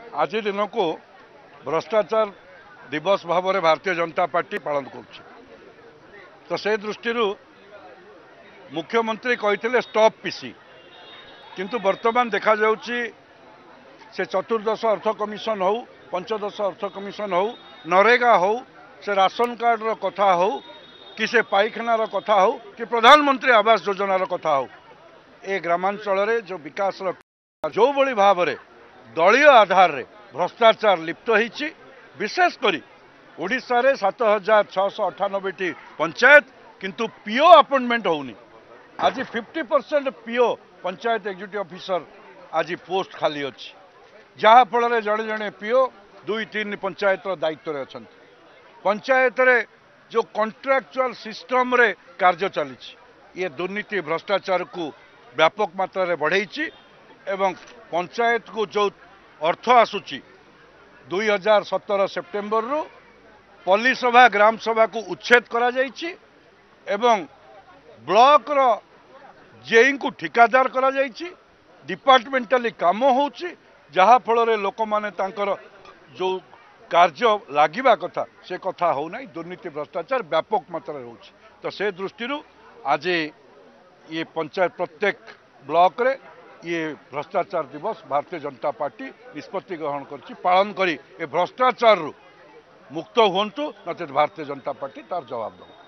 आज दिन को भ्रष्टाचार दिवस भाव में भारतीय जनता पार्टी पालन कर तो से दृष्टि मुख्यमंत्री कहते स्टॉप पीसी किंतु वर्तमान देखा जाउची से चतुर्दश अर्थ कमिशन हो पंचदश अर्थ कमिशन हो नरेगा हो से राशन कार्ड रो कथा हो कि से पाइखानार कथा हो कि प्रधानमंत्री आवास योजनार कथा हो ए ग्रामांचल रे जो विकास जो भली भाव में दलीय आधार रे भ्रष्टाचार लिप्त होईची विशेषकर ओडिशा रे 7698 पंचायत किंतु पीओ अपॉइंटमेंट होनी आज 50% पीओ पंचायत एग्जीक्यूटिव ऑफिसर आज पोस्ट खाली अच्छी जहाँ फल जड़े जड़े पीओ 2-3 पंचायत दायित्व रे अच्छा पंचायत रे जो कॉन्ट्रैक्चुअल सिस्टम रे कार्य चली ये दुर्नीति भ्रष्टाचार को व्यापक मात्रा रे बढ़ाई एवं पंचायत को जो अर्थ आसूची 2017 सेप्टेम्बर रु पल्ली सभा ग्राम सभा को उच्छेद करा जाइछि एवं ब्लॉक रो जेई को ठिकादार करा जाइछि डिपार्टमेंटाली काम होउछि जहाँ फल लोक माने तांकर जो कार्य लागिबा कथा से कथा हो नहीं दुर्नीति भ्रष्टाचार व्यापक मात्रा होउछि तो से दृष्टि आज ये पंचायत प्रत्येक ब्लॉक रे ये भ्रष्टाचार दिवस भारतीय जनता पार्टी निष्पत्ति ग्रहण कर पालन करी ए भ्रष्टाचार रु मुक्त हुंतु नचेत भारतीय जनता पार्टी तार जवाब दो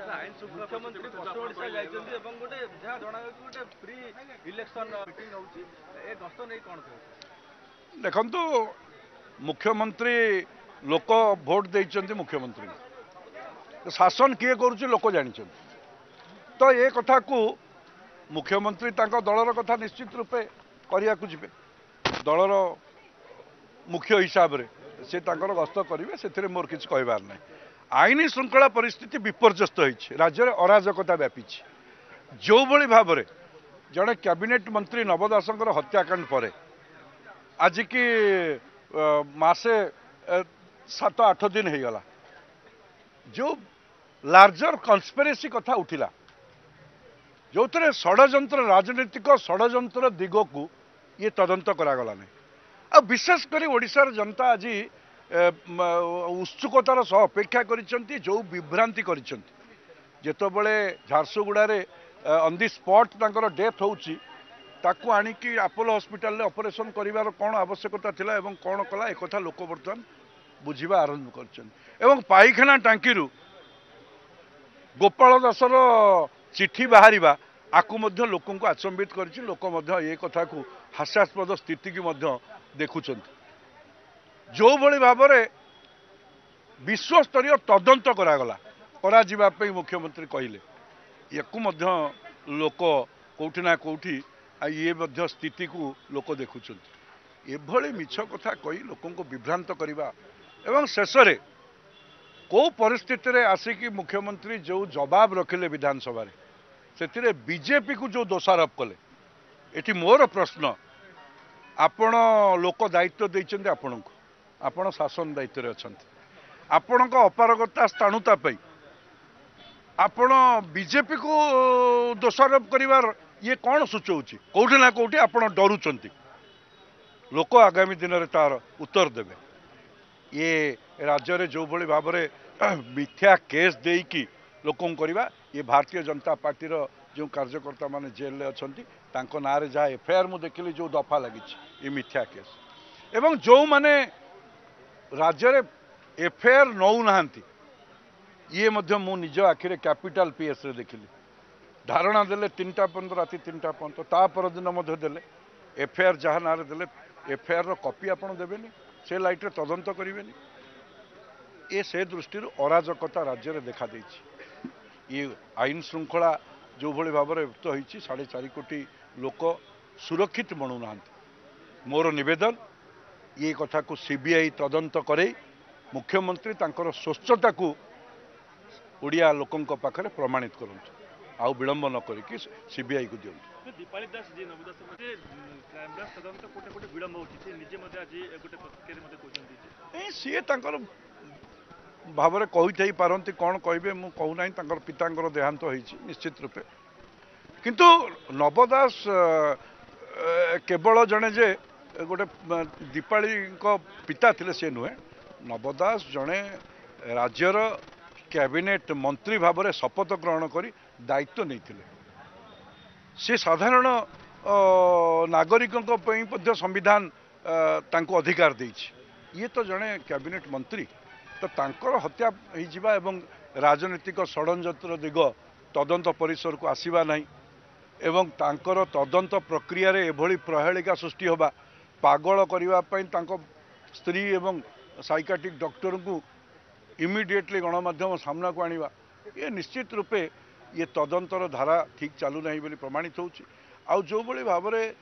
देखंतु मुख्यमंत्री लोक भोट देइचंती मुख्यमंत्री शासन किए करूची लोक जानी तो ये कथा को मुख्यमंत्री तांको दलर कथा निश्चित रूपे करिया को जिबे दलर मुख्य हिसाब रे से तांकर गस्त करिवे सेथिरे मोर किछ कहबार नै आईनी श्रृंखला परिस्थिति विपर्यस्त होइछि राज्य रे अराजकता व्यापीछि जो भली भाव रे जड़े कैबिनेट मंत्री नव दासंकर हत्याकांड पर आज की मासे 7-8 दिन हो गला जो लार्जर कन्स्पिरेसी कथा उठिला जो थे षड्यंत्र राजनीतिक षड्यंत्र दिग को ये तदंत करागला नहीं आ विशेषकर ओडिशार जनता आज उत्सुकतार सह अपेक्षा करिसेंती जो विभ्रांति करिसेंती जेतबेले झारसुगुड़ा ऑन दी स्पॉट तांकर डेथ होउची ताकू आनिकी अपोलो हॉस्पिटल रे ऑपरेशन करिवार कोन आवश्यकता थिला एवं कोन कला एक कथा लोक वर्तमान बुझिबा आरंभ करछन एवं पाइखाना टांकी गोपाल दासर चिठी बाहरिबा आकु मध्य लोकों को अचंबित करछि लोक मध्य ए कथा को हास्यास्पद स्थिति की मध्य देखुछंती जो भली भाव में विश्वस्तरीय तदंत करागला करा जिबा पे मुख्यमंत्री कहले याकु मध्य लोक कोठी ना कोठी ये मध्य स्थिति को लोक देखुछंती एभली मिछ कथा कही लोकों को विभ्रांत करवा एवं शेष रे को परिस्थिति रे आसिकी मुख्यमंत्री जो जवाब रखिले विधानसभा रे सेतिरे बीजेपी को जो दोषारोप कले एटी मोर प्रश्न आपण लोक दायित्व देइछन्ते आपणको आपण शासन दायित्व रे अछन्ते आपणक अपारगता स्थाणुता पई आपण बीजेपी को दोषारोप करिवार ये कौन सूचौछि कोठी ना कोठी आपण डरुचंती लोक आगामी दिन रे तार उत्तर देबे ये राज्य रे जो भली भाव में मिथ्या केस देकी लोकों करवा ये भारतीय जनता पार्टी रो जो कार्यकर्ता माने जेल रे अछंती तांको नारे जा एफआईआर मु देखिली जो दफा लगी ये मिथ्या केस एवं जो माने राज्य रे एफआईआर नौ नाहंती ये मध्य मु निज आखिरे कैपिटल पीएस रे देखिली धारणा देले 3टा पर्यंत राति 3टा पर्यंत ता पर दिन मध्य देले एफआईआर जहाँ नारे देले एफआईआर रो कॉपी आपण देबेनी से लाइट रे तदंत करिवेनी ये से दृष्टि अराजकता राज्य रे देखा देछि ये आईन श्रृंखला जो भली भाव में व्यक्त होइछि 4.5 कोटी लोक सुरक्षित मणुना मोर निवेदन ये कथा को सीबीआई तदंत करे मुख्यमंत्री तांकर स्वच्छता को ओडिया लोकों पाखरे प्रमाणित करंतु आउ विलंब न करिकि सीबीआई को दियंतु दीपाली दास जी नवदास मध्ये क्राइम ब्रांच तदंत कोटे कोटे विलंब होछि से निजे मध्ये आज गोटे पत्रिका मध्ये कहउछन्ती सी तांकर भाव में कही पारती कौन कहे मु कहूना तांकर पितांकर देहांत होइछि निश्चित रूपे किंतु नवदास केवल जड़े जे गोटे दीपाली पिता थिले से नुहे नव दास जड़े राज्यर कैबिनेट मंत्री भाव में शपथ ग्रहण कर दायित्व नहीं से साधारण नागरिकों संविधान तांको अधिकार देछि ये तो जड़े कैबिनेट मंत्री तो तांकर हत्या होइजिबा एवं राजनीतिक षड्यंत्र दिग तदंत परिसर को आसीबा नहीं एवं तांकर तदंत प्रक्रिया रे एभली प्रहेलिका सृष्टि होबा पागल करबा पई तांको स्त्री एवं साइकाट्रिक डॉक्टर को इमिडिएटली गणमाध्यम सामना को आनिबा ये निश्चित रूपे ये तदंतर धारा ठीक चालू नहीं बोली प्रमाणित होउची आउ जो बड़ी भाव में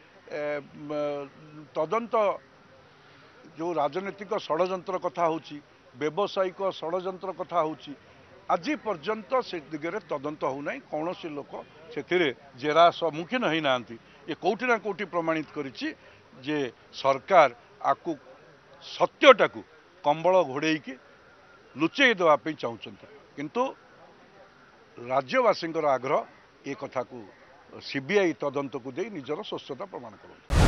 तदंत जो राजनीतिक षड्यंत्र कथा होची व्यावसायिक षड्यंत्र कथा होची आज पर्यंत से दिगरे तदंत होना कौन से लोक से जेरा सम्मुखीन होई नांती ये कोठी ना कोठी प्रमाणित करिछि जे सरकार आकु सत्यटा को कंबल घोड़े लुचेई देवाई चाहते किंतु राज्यवासी आग्रह ये कथा को सीबीआई तदंत को दे निजर स्वस्थता प्रमाण कर।